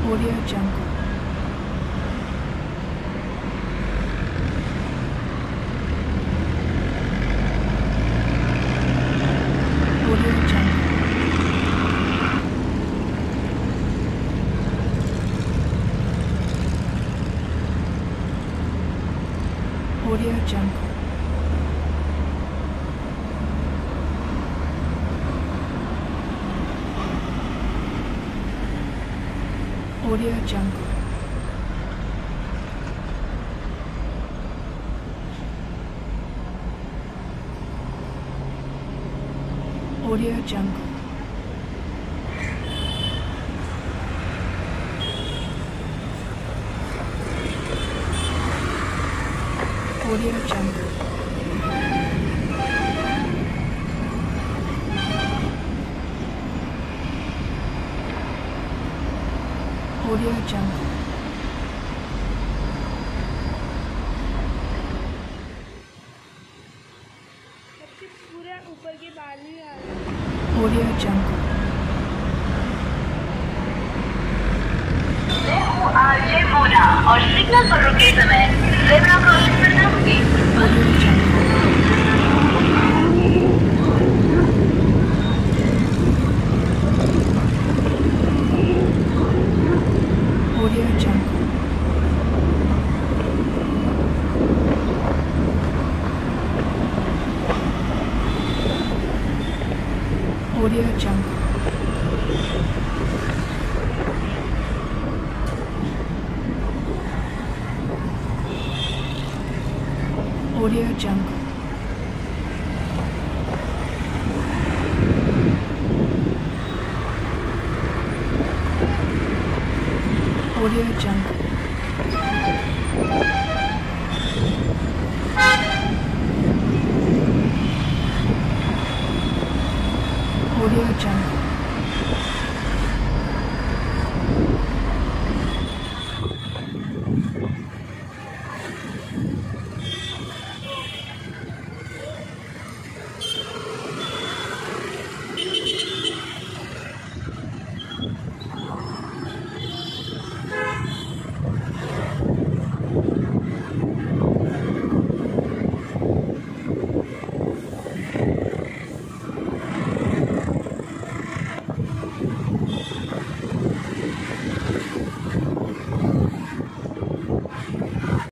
Audio Jungle. Audio Jungle. Audio Jungle. Audio Jungle. Audio Jungle. Audio Jungle. Audio Jungle. पूरा ऊपर के बाल ही आ रहे। Audio Jungle. आरजे मोना और सिग्नल पर रुके समय ज़ेब्रा क्रॉसिंग पर न रुके। Audio Jungle. Audio Jungle. Audio Jungle. Audio Jungle. Audio Jungle.